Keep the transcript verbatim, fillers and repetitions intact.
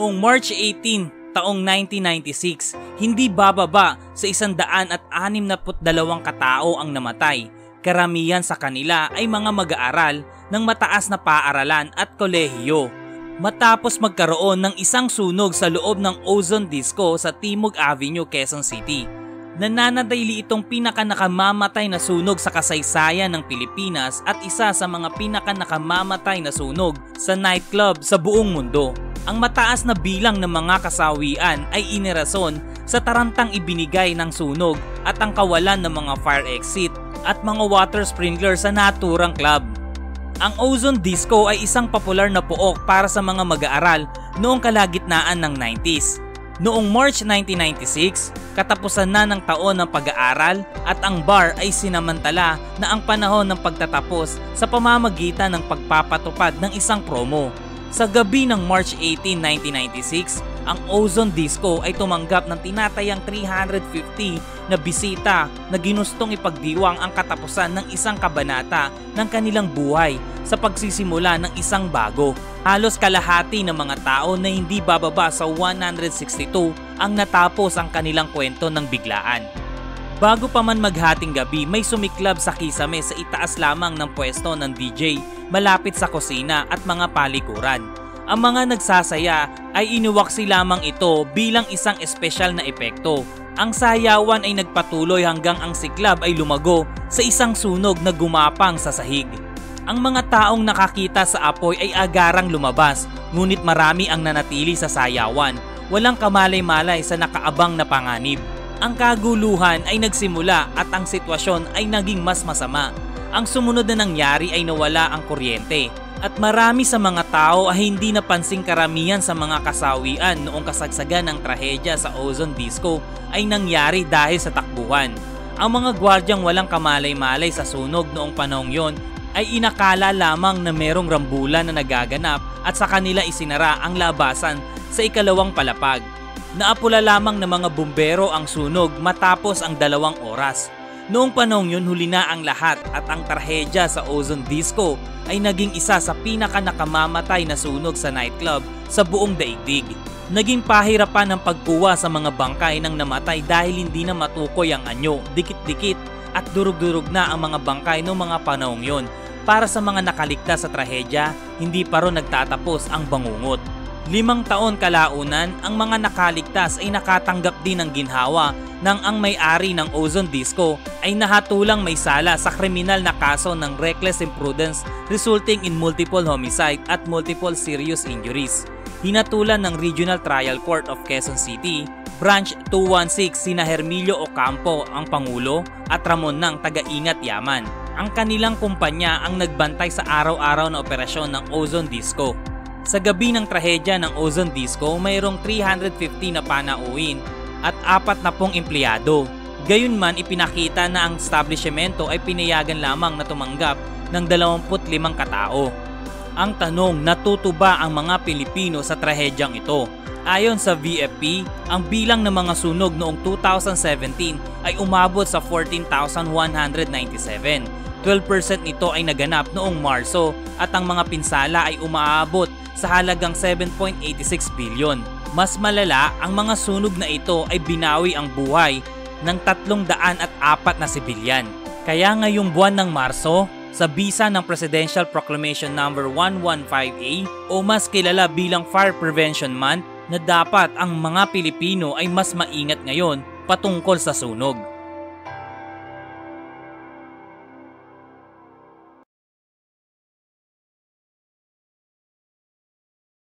Noong March eighteen, taong nineteen ninety-six, hindi bababa sa isang daan at anim na dalawang katao ang namatay. Karamihan sa kanila ay mga mag-aaral ng mataas na paaralan at kolehiyo. Matapos magkaroon ng isang sunog sa loob ng Ozone Disco sa Timog Avenue, Quezon City. Nananatili itong pinakanakamamatay na sunog sa kasaysayan ng Pilipinas at isa sa mga pinakanakamamatay na sunog sa nightclub sa buong mundo. Ang mataas na bilang ng mga kasawian ay inirason sa tarantang ibinigay ng sunog at ang kawalan ng mga fire exit at mga water sprinkler sa naturang club. Ang Ozone Disco ay isang popular na pook para sa mga mag-aaral noong kalagitnaan ng nineties. Noong March nineteen ninety-six, katapusan na ng taon ng pag-aaral at ang bar ay sinamantala na ang panahon ng pagtatapos sa pamamagitan ng pagpapatupad ng isang promo. Sa gabi ng March eighteen, nineteen ninety-six, ang Ozone Disco ay tumanggap ng tinatayang three hundred fifty na bisita na ginustong ipagdiwang ang katapusan ng isang kabanata ng kanilang buhay sa pagsisimula ng isang bago. Halos kalahati ng mga tao na hindi bababa sa one hundred sixty-two ang natapos ang kanilang kwento ng biglaan. Bago pa man maghating gabi, may sumiklab sa kisame sa itaas lamang ng pwesto ng D J malapit sa kusina at mga palikuran. Ang mga nagsasaya ay iniwaksi lamang ito bilang isang espesyal na epekto. Ang sayawan ay nagpatuloy hanggang ang siklab ay lumago sa isang sunog na gumapang sa sahig. Ang mga taong nakakita sa apoy ay agarang lumabas, ngunit marami ang nanatili sa sayawan. Walang kamalay-malay sa nakaabang na panganib. Ang kaguluhan ay nagsimula at ang sitwasyon ay naging mas masama. Ang sumunod na nangyari ay nawala ang kuryente at marami sa mga tao ay hindi napansing karamihan sa mga kasawian noong kasagsagan ng trahedya sa Ozone Disco ay nangyari dahil sa takbuhan. Ang mga gwardyang walang kamalay-malay sa sunog noong panahong yon ay inakala lamang na merong rambulan na nagaganap at sa kanila isinara ang labasan sa ikalawang palapag. Naapula lamang ng mga bumbero ang sunog matapos ang dalawang oras. Noong panahong yun, huli na ang lahat at ang trahedya sa Ozone Disco ay naging isa sa pinakanakamamatay na sunog sa nightclub sa buong daigdig. Naging pahirapan ang pagkuha sa mga bangkay ng namatay dahil hindi na matukoy ang anyo, dikit-dikit at durug-durug na ang mga bangkay noong mga panahong yun. Para sa mga nakaligtas sa trahedya, hindi pa rin nagtatapos ang bangungot. Limang taon kalaunan, ang mga nakaligtas ay nakatanggap din ng ginhawa nang ang may-ari ng Ozone Disco ay nahatulang may sala sa kriminal na kaso ng reckless imprudence resulting in multiple homicide at multiple serious injuries. Hinatulan ng Regional Trial Court of Quezon City, Branch two one six sina Hermilio Ocampo ang Pangulo at Ramon ng Taga-Ingat Yaman. Ang kanilang kumpanya ang nagbantay sa araw-araw na operasyon ng Ozone Disco. Sa gabi ng trahedya ng Ozone Disco, mayroong three hundred fifty na panauhin at apat na pong empleyado. Gayunman, ipinakita na ang establishmento ay pinayagan lamang na tumanggap ng dalawampu't limang katao. Ang tanong, natuto ba ang mga Pilipino sa trahedyang ito? Ayon sa V F P, ang bilang ng mga sunog noong two thousand seventeen ay umabot sa fourteen thousand one hundred ninety-seven. twelve percent nito ay naganap noong Marso at ang mga pinsala ay umaabot sa halagang seven point eight six billion. Mas malala, ang mga sunog na ito ay binawi ang buhay ng tatlong daan at apat na sibilyan. Kaya ngayong buwan ng Marso, sa bisa ng Presidential Proclamation number one fifteen A o mas kilala bilang Fire Prevention Month, na dapat ang mga Pilipino ay mas maingat ngayon patungkol sa sunog.